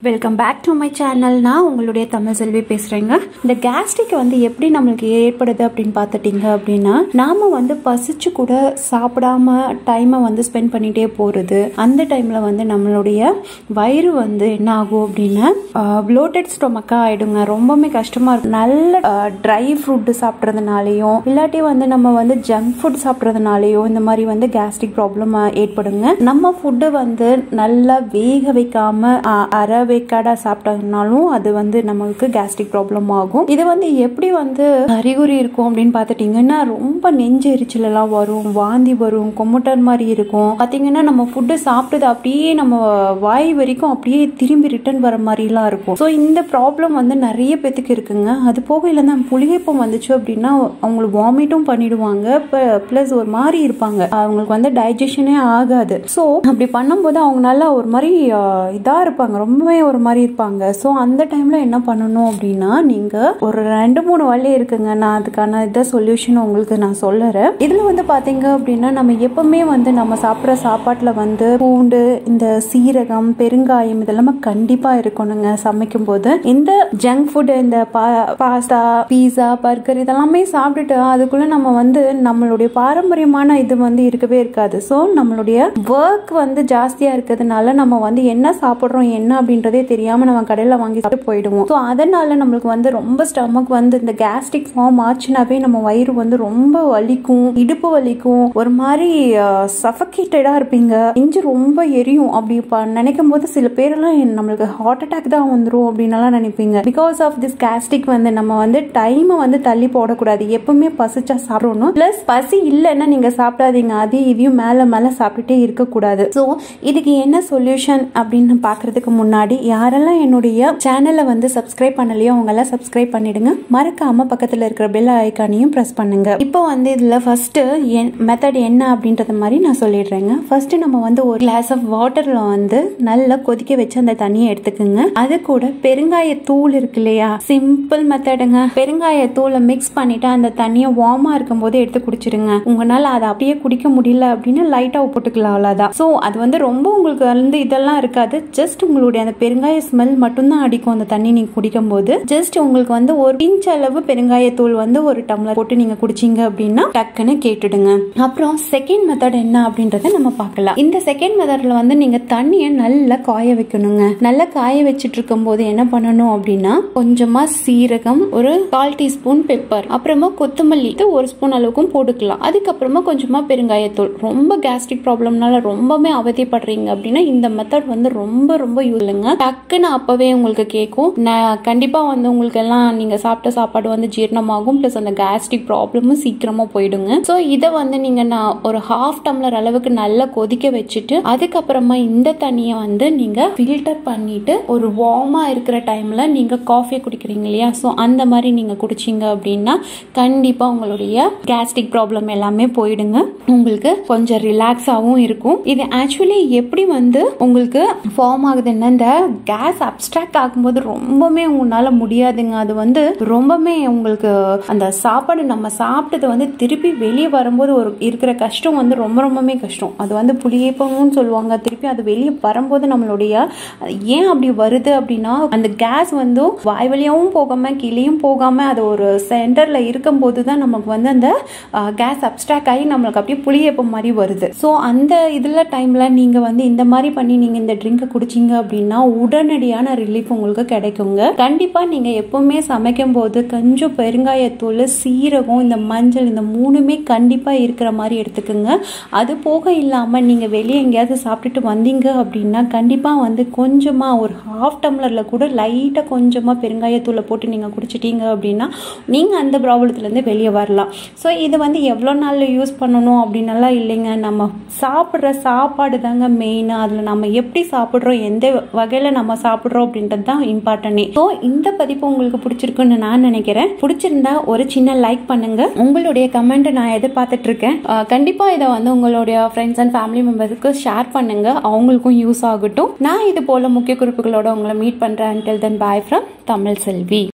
Welcome back to my channel. நான் உங்களுடைய தமிழ்செல்வி பேசுகிறேங்க. இந்த கேஸ்ட்ரிக் வந்து எப்படி நம்மளுக்கு ஏற்படுது அப்படின்னு பார்த்துட்டிங்க அப்படின்னா, நாம் வந்து பசிச்சு கூட சாப்பிடாம டைமை வந்து ஸ்பெண்ட் பண்ணிகிட்டே போகிறது. அந்த டைமில் வந்து நம்மளுடைய வயிறு வந்து என்ன ஆகும் அப்படின்னா ப்ளோட்டட் ஸ்டொமக்காக ஆகிடுங்க. ரொம்பவுமே கஷ்டமாக இருக்கும். நல்ல ட்ரை ஃப்ரூட்டு சாப்பிட்றதுனாலையும் இல்லாட்டி வந்து நம்ம வந்து ஜங்க் ஃபுட் சாப்பிட்றதுனாலையும் இந்த மாதிரி வந்து கேஸ்ட்ரிக் ப்ராப்ளம் ஏற்படுங்க. நம்ம ஃபுட்டு வந்து நல்லா வேக வைக்காம வேக்காடா சாப்பிட்டதுனாலும் அது வந்து நமக்கு கேஸ்ட்ரிக் ப்ராப்ளம் ஆகும். இது வந்து எப்படி வந்து அறிகுறி இருக்கும் அப்படின்னு பார்த்துட்டீங்கன்னா, ரொம்ப நெஞ்சு எரிச்சல் எல்லாம் வரும், வாந்தி வரும், கொமுட்டர் மாதிரி இருக்கும். பார்த்தீங்கன்னா நம்ம ஃபுட்டு சாப்பிட்டது அப்படியே நம்ம வாய் வரைக்கும் அப்படியே திரும்பி ரிட்டர்ன் வர மாதிரிலாம் இருக்கும். ஸோ இந்த ப்ராப்ளம் வந்து நிறைய பேத்துக்கு இருக்குங்க. அது போக இல்லைன்னா புளியப்பம் வந்துச்சு அப்படின்னா அவங்களுக்கு வாமிட்டும் பண்ணிடுவாங்க, ப்ளஸ் ஒரு மாதிரி இருப்பாங்க, அவங்களுக்கு வந்து டைஜஷனே ஆகாது. ஸோ அப்படி பண்ணும்போது அவங்க நல்லா ஒரு மாதிரி இதாக இருப்பாங்க, ரொம்பவே ஒரு மாதிரி இருப்பாங்க. ஸோ அந்த டைம்ல என்ன பண்ணணும் அப்படின்னா, நீங்க ஒரு 2-3 வழி இருக்குங்க. நான் அதுக்கான இதை சொல்யூஷன் உங்களுக்கு நான் சொல்லுறேன். இதுல வந்து பாத்தீங்க அப்படின்னா, நம்ம எப்பவுமே வந்து நம்ம சாப்பிட்ற சாப்பாட்டுல வந்து பூண்டு, இந்த சீரகம், பெருங்காயம் இதெல்லாம் கண்டிப்பா இருக்கணுங்க சமைக்கும் போது. இந்த ஜங்க் ஃபுட், இந்த பாஸ்தா, பீஸா, பர்கர் இதெல்லாமே சாப்பிட்டுட்டு அதுக்குள்ள நம்ம வந்து நம்மளுடைய பாரம்பரியமான இது வந்து இருக்கவே இருக்காது. ஸோ நம்மளுடைய ஒர்க் வந்து ஜாஸ்தியா இருக்கிறதுனால நம்ம வந்து என்ன சாப்பிட்றோம் என்ன அப்படின்றதே தெரியாம நம்ம கடையில வாங்கி சாப்பிட்டு போயிடுவோம். ஸோ அதனால நம்மளுக்கு வந்து ரொம்ப ஸ்டமக் வந்து இந்த கேஸ்ட்ரிக் ஃபார்ம் ஆச்சுனாவே நம்ம வயிறு வந்து ரொம்ப வலிக்கும், இடுப்பு வலிக்கும், ஒரு மாதிரி சஃபகேட்டடா இருப்பீங்க, நெஞ்சு ரொம்ப எரியும். அப்படி நினைக்கும் போது சில பேரெல்லாம் நம்மளுக்கு ஹார்ட் அட்டாக் தான் வந்துடும் அப்படின்னு நினைப்பீங்க. பிகாஸ் ஆஃப் திஸ் கேஸ்ட்ரிக் வந்து நம்ம வந்து டைமை வந்து தள்ளி போடக்கூடாது. எப்பவுமே பசிச்சா சாப்பிடணும். பிளஸ் பசி இல்லைன்னா நீங்க சாப்பிடாதீங்க, அதையும் இதையும் மேல மேல சாப்பிட்டுட்டே இருக்கக்கூடாது. ஸோ இதுக்கு என்ன சொல்யூஷன் அப்படின்னு பாக்குறதுக்கு முன்னாடி யாரெல்லாம் என்னுடைய சேனலை வந்து சப்ஸ்கிரைப் பண்ணலையோ அவங்க எல்லாம் சப்ஸ்கிரைப் பண்ணிடுங்க. மறக்காம பக்கத்துல இருக்கிற பெல் ஐகானையும் பிரஸ் பண்ணுங்க. இப்போ வந்து இதுல ஃபர்ஸ்ட் மெத்தட் என்ன அப்படின்றது மாதிரி நான் சொல்லிடுறேங்க. ஃபர்ஸ்ட் நம்ம வந்து ஒரு கிளாஸ் ஆஃப் வாட்டர்ல வந்து நல்லா கொதிக்க வச்சு அந்த தண்ணியை எடுத்துக்குங்க. அது கூட பெருங்காய தூள் இருக்கு இல்லையா, சிம்பிள் மெத்தடுங்க. பெருங்காய தூளை மிக்ஸ் பண்ணிட்டு அந்த தண்ணியை வார்மா இருக்கும் போது எடுத்து குடிச்சிருங்க. உங்களால அதை அப்படியே குடிக்க முடியல அப்படின்னா லைட்டா போட்டுக்கலாம், அவ்வளவுதான். ஸோ அது வந்து ரொம்ப உங்களுக்கு வந்து இதெல்லாம் இருக்காது. ஜஸ்ட் உங்களுடைய அந்த பெருங்காய ஸ்மெல் மட்டும்தான் அடிக்கும் அந்த தண்ணி நீங்க குடிக்கும் போது. ஜஸ்ட் உங்களுக்கு வந்து ஒரு பிஞ்ச் அளவு பெருங்காயத்தூள் வந்து ஒரு டம்ளர் போட்டு நீங்க குடிச்சீங்க அப்படின்னா டக்குன்னு கேட்டுடுங்க. அப்புறம் செகண்ட் மெத்தட் என்ன அப்படின்றத நம்ம பார்க்கலாம். இந்த செகண்ட் மெத்தட்ல வந்து நீங்க தண்ணியை நல்லா காய வைக்கணுங்க. நல்லா காய வச்சிட்டு இருக்கும் போது என்ன பண்ணணும் அப்படின்னா, கொஞ்சமா சீரகம், ஒரு 1/4 டீஸ்பூன் பெப்பர், அப்புறமா கொத்தமல்லி 1 ஸ்பூன் அளவுக்கும் போட்டுக்கலாம். அதுக்கப்புறமா கொஞ்சமா பெருங்காயத்தூள். ரொம்ப கேஸ்ட்ரிக் ப்ராப்ளம்னால ரொம்பவே அவதிப்படுறீங்க அப்படின்னா இந்த மெத்தட் வந்து ரொம்ப ரொம்ப யூஸ் இல்லைங்க. டக்குன்னு அப்பவே உங்களுக்கு கேட்கும். கண்டிப்பா வந்து உங்களுக்கு எல்லாம் நீங்க சாப்பிட்ட சாப்பாடு வந்து ஜீரணமாகும், பிளஸ் அந்த கேஸ்ட்ரிக் ப்ராப்ளமும் சீக்கிரமா போயிடுங்க. ஸோ இதை வந்து நீங்க ஒரு 1/2 டம்ளர் அளவுக்கு நல்லா கொதிக்க வச்சுட்டு அதுக்கப்புறமா இந்த தண்ணியை வந்து நீங்க ஃபில்டர் பண்ணிட்டு ஒரு வார்மா இருக்கிற டைம்ல நீங்க காஃபி குடிக்கிறீங்க இல்லையா, ஸோ அந்த மாதிரி நீங்க குடிச்சீங்க அப்படின்னா கண்டிப்பா உங்களுடைய கேஸ்ட்ரிக் ப்ராப்ளம் எல்லாமே போயிடுங்க. உங்களுக்கு கொஞ்சம் ரிலாக்ஸாகவும் இருக்கும். இது ஆக்சுவலி எப்படி வந்து உங்களுக்கு ஃபார்ம் ஆகுதுன்னா, இந்த கேஸ் அப்ஸ்ட்ராக்ட் ஆகும்போது ரொம்பவே உங்களால முடியாதுங்க. அது வந்து ரொம்பவே உங்களுக்கு அந்த சாப்பாடு நம்ம சாப்பிட்டது வந்து திருப்பி வெளியே வரும்போது ஒரு இருக்கிற கஷ்டம் வந்து ரொம்ப ரொம்பவே கஷ்டம். அது வந்து புளியப்பம்னு சொல்லுவாங்க. திருப்பி அது வெளியே வரும்போது நம்மளுடைய ஏன் அப்படி வருது அப்படின்னா, அந்த கேஸ் வந்து வாய் வழியாவும் போகாம கீழேயும் போகாம அது ஒரு சென்டர்ல இருக்கும் போதுதான் நமக்கு வந்து அந்த கேஸ் அப்ஸ்ட்ராக்ட் ஆகி நம்மளுக்கு அப்படியே புளியப்பம் மாதிரி வருது. ஸோ அந்த இதுல டைம்ல நீங்க வந்து இந்த மாதிரி பண்ணி நீங்க இந்த ட்ரிங்கை குடிச்சீங்க அப்படின்னா உடனடியான ரிலீஃப் உங்களுக்கு கிடைக்குங்க. கண்டிப்பா நீங்க எப்பவுமே சமைக்கும் போது கொஞ்சம் பெருங்காயத்தூள், சீரகம், இந்த மஞ்சள் இந்த 3மே கண்டிப்பா இருக்கிற மாதிரி எடுத்துக்கோங்க. அது போக இல்லாம நீங்க வெளியே எங்கேயாவது சாப்பிட்டுட்டு வந்தீங்க அப்படின்னா கண்டிப்பா வந்து கொஞ்சமா ஒரு 1/2 டம்ளர்ல கூட லைட்டா கொஞ்சமா பெருங்காயத்தூளை போட்டு நீங்க குடிச்சிட்டீங்க அப்படின்னா நீங்க அந்த ப்ராப்ளத்துல இருந்து வெளியே வரலாம். ஸோ இது வந்து எவ்வளவு நாள்ல யூஸ் பண்ணணும் அப்படின்னலாம் இல்லைங்க. நம்ம சாப்பிட்ற சாப்பாடு தாங்க மெயின். அதுல நம்ம எப்படி சாப்பிட்றோம், எந்த வகையில நம்ம சாப்பிட்றோம் அப்படின்றது தான் இம்பார்ட்டன்ட். ஸோ இந்த பதிப்பு உங்களுக்கு பிடிச்சிருக்குன்னு நான் நினைக்கிறேன். பிடிச்சிருந்தா ஒரு சின்ன லைக் பண்ணுங்க. உங்களுடைய கமெண்ட் நான் எதிர்பார்த்துட்டு இருக்கேன். கண்டிப்பா இதை வந்து உங்களுடைய ஃப்ரெண்ட்ஸ் அண்ட் ஃபேமிலி மெம்பர்ஸ்க்கு ஷேர் பண்ணுங்க, அவங்களுக்கும் யூஸ் ஆகட்டும். நான் இது போல முக்கிய குறிப்புகளோட உங்களை மீட் பண்றேன். Until then, bye from Tamilselvi.